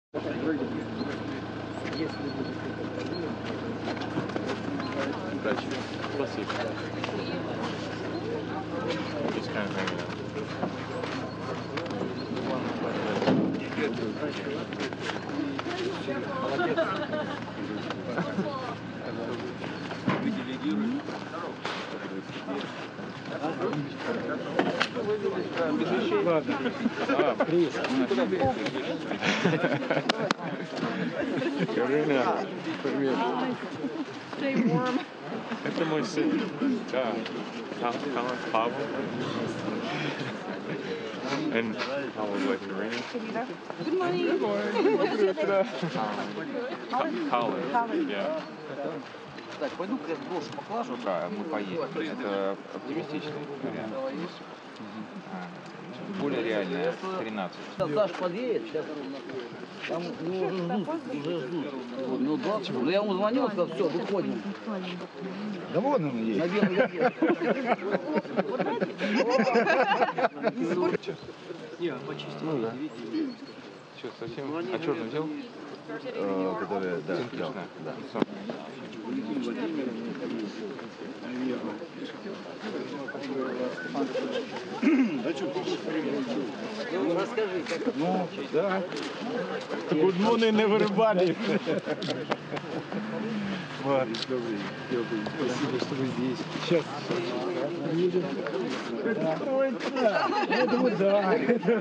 Удачи. Спасибо. Just kind of hanging out. Вы делегируете. Ладно. Привет. Карина, привет. Stay warm. Это мой сын. Да. Павел. And Pavel's wife Karina. Good morning. Colin. Yeah. Так, пойду крест брошь поклажу. Да, мы поедем. Это оптимистичный вариант. Более реальная 13. Саш подъедет, сейчас там уже ждут. Вот, минут 20. Ну, я ему звонил, сказал, все, выходим. Да вон он есть. На белый язык. Не, почистил. Ну да. Что, совсем? А черный взял? Который, да. Да. Да что, Ну, расскажи, как. ну, да. Good morning, everybody. Ладно, спасибо, что вы здесь. Сейчас. Ой, да. Я думаю, да.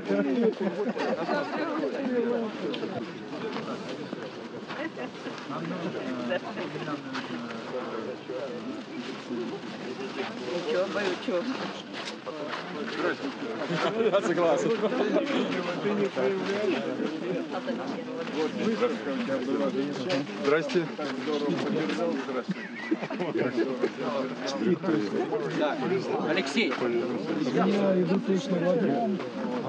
Чего, бою, чего? Я согласен. Здрасте. Алексей. Я иду точно в воду.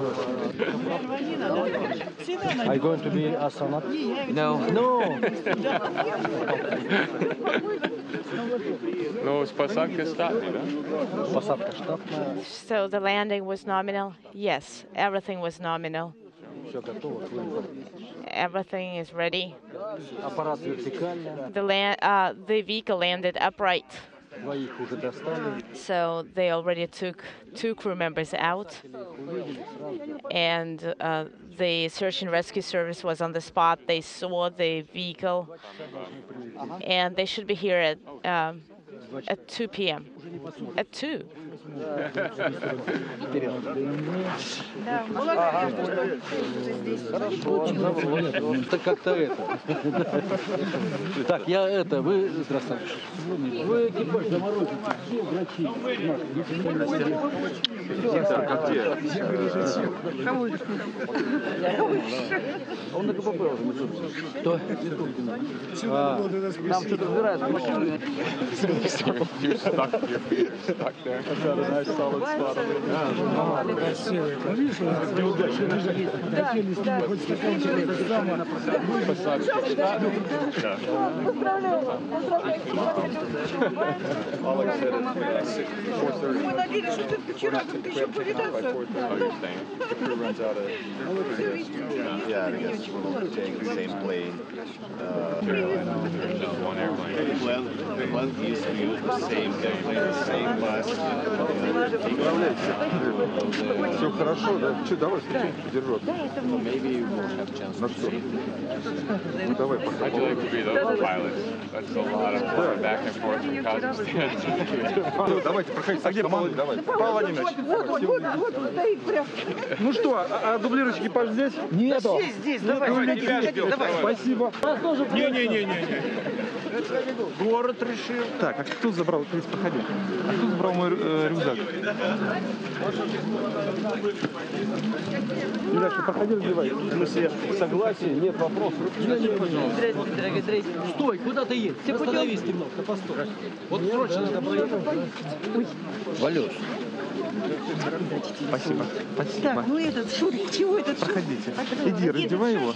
Are you going to be astronaut? No. No. Ну, с посадкой стали, да? Посадка штатная. So the landing was nominal? Yes, everything was nominal. Все готово. Everything is ready. Аппарат вертикальный. The vehicle landed upright. Двоих уже достали. So they already took 2 crew members out. And the search and rescue service was on the spot. They saw the vehicle. And they should be here at 2 p.m. At 2. Так как-то это. Так, я это, вы, здравствуйте. Вы экипаж заморозите. Где врачи? Он на КПП уже. Кто? Нам что-то разбирают в машине. You're stuck. Your feet are stuck there. I've got a nice solid spot over there. Ну, видишь, у нас неудачно. Хотели с ним хоть закончили это самое. Мы надеялись, что ты вчера тут еще повидаться. Oh, you're staying? The crew runs out of... Yeah, I guess we'll take the same plane. There's one airplane. One used to use the same same class. Все хорошо, да? Че, давай, встречайте, держу. Maybe we'll have a chance На to что? see. Ну, давай, пока. How'd you like to be those pilots? That's a lot of flying back and forth from Kazakhstan. Давайте, проходите. А где Павел? Давай. Павел Владимирович. Вот стоит прям. Ну что, а дублирующий экипаж здесь? Нету. Здесь, давай. Давай. Спасибо. Не-не-не. Город решил. Так, а кто забрал? Крис, проходи. А кто забрал мой рюкзак? Юляшка, проходи, разбивай. В смысле, согласие, нет вопросов. Здрасте. Стой, куда ты едешь? Остановись немного, постой. Вот срочно надо проехать. Валюш. Спасибо. Спасибо. Так, ну этот Шурик, чего этот Шурик? Проходите. Иди, раздевай его.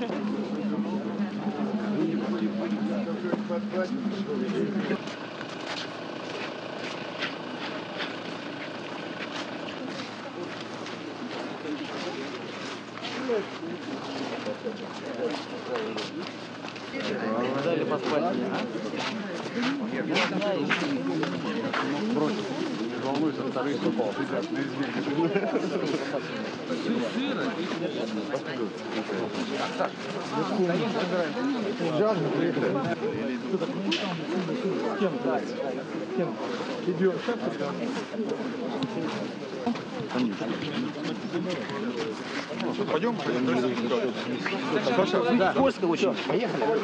Дали поспать. Волнуйся, вторые упал. Идем. Пойдем? Да, скользко очень. Поехали.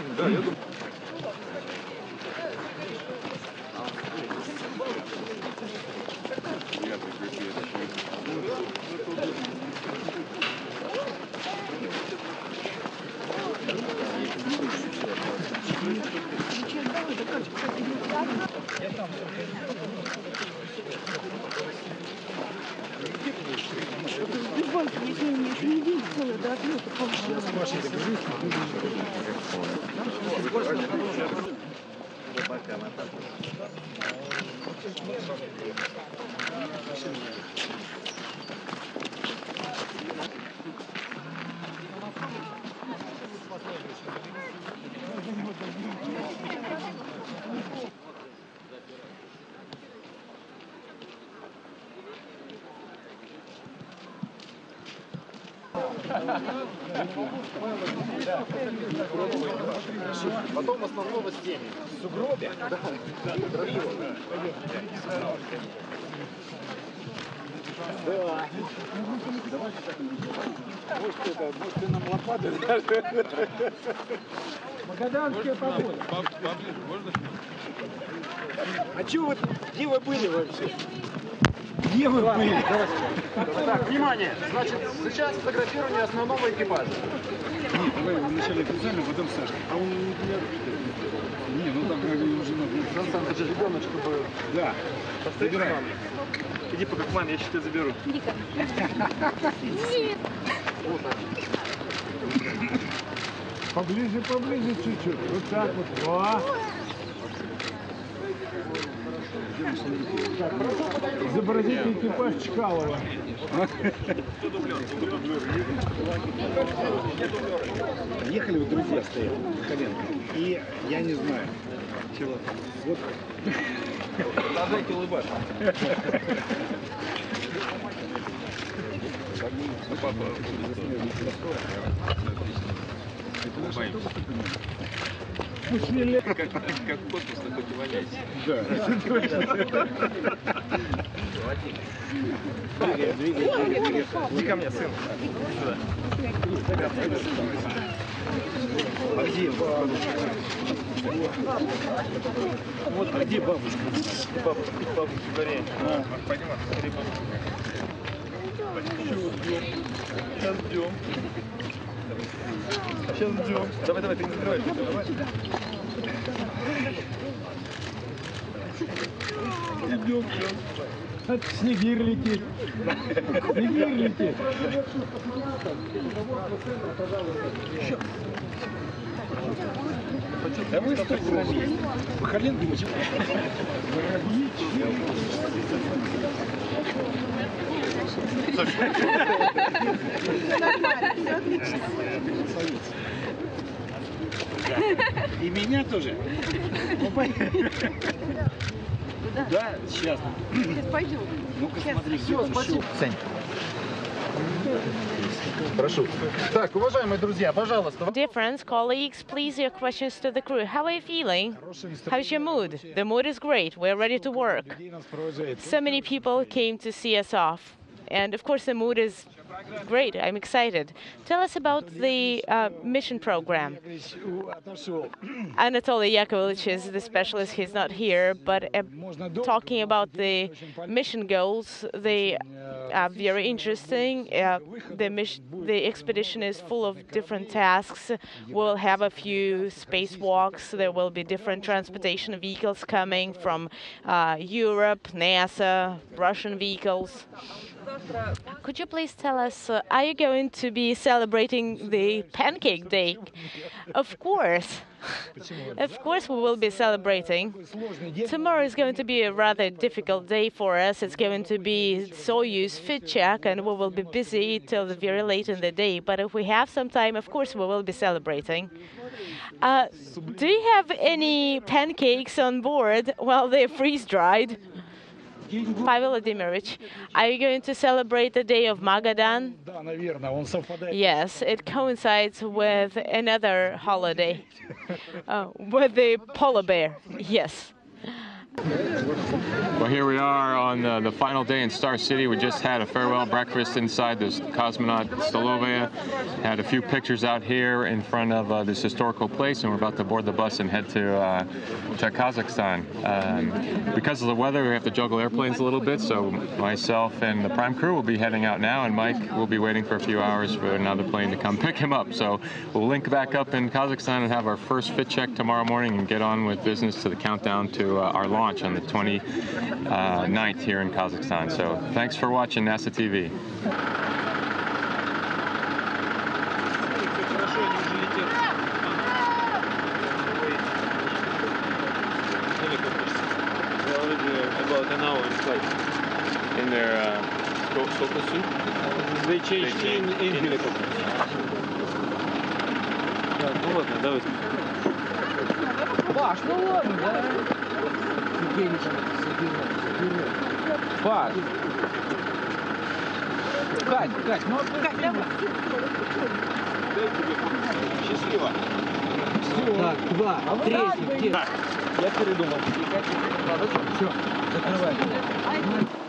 Потом основного с теми. В сугробе? Да. Да. Может, ты нам лопаты дашь? Магаданская погода. А чё вы, где вы были вообще? Где вы были? Так, внимание! Значит, сейчас фотографирование основного экипажа. Нет, давай вначале официально, потом Сашка. А он не Не, ну там как бы уже надо. Сан, это же ребеночку был. Да. Забирай. Иди пока к маме, я сейчас тебя заберу. Поближе, поближе чуть-чуть. Вот так вот. О! Изобразите экипаж Чкалова. Ехали вот друзья стоят на коленке. И я не знаю. Чего? Вот. Продолжайте улыбаться. Как в космос, такой не валяйся. Да. Двигай. Иди ко мне, сын. А где бабушка? Вот, а где бабушка? Бабушка, скорее. Пойдем, скорее Сейчас ждем. Сейчас ждем. Давай, ты не закрывай. Идем. Снегирь летит. Снегирь летит. Да вы что, воробьи? Махаленко мы воробьи. Нормально, все отлично. И меня тоже. Да, сейчас. Сейчас пойдем. Ну-ка смотри, все, спасибо. Сань. Прошу. Так, уважаемые друзья, пожалуйста. Dear friends, colleagues, please your questions to the crew. How are you feeling? How's your mood? The mood is great. We're ready to work. So many people came to see us off. And of course, the mood is great. I'm excited. Tell us about the mission program. Anatoly Yakovlevich is the specialist. He's not here, but talking about the mission goals, they are very interesting. The expedition is full of different tasks. We'll have a few spacewalks. There will be different transportation vehicles coming from Europe, NASA, Russian vehicles. Could you please tell us, are you going to be celebrating the Pancake Day? Of course. Of course we will be celebrating. Tomorrow is going to be a rather difficult day for us. It's going to be Soyuz fit check, and we will be busy till very late in the day. But if we have some time, of course we will be celebrating. Do you have any pancakes on board? Well, they're freeze-dried. Pavel Vladimirovich, are you going to celebrate the day of Magadan? Yes, it coincides with another holiday, with the polar bear. Yes. Well, here we are on the final day in Star City. We just had a farewell breakfast inside this cosmonaut Stolovaya. Had a few pictures out here in front of this historical place, and we're about to board the bus and head to Kazakhstan. Because of the weather, we have to juggle airplanes a little bit, so myself and the Prime crew will be heading out now, and Mike will be waiting for a few hours for another plane to come pick him up. So we'll link back up in Kazakhstan and have our first fit check tomorrow morning and get on with business to the countdown to our launch on the 29th here in Kazakhstan. So thanks for watching NASA TV. About an hour flight. In their Sokol suit? They changed in helicopter. Ну ладно, давайте. Паш, ну ладно, да? Паш. Кать, ну Кать, давай. Счастливо. Так, 2, 3, где? Я передумал. Все, закрывай.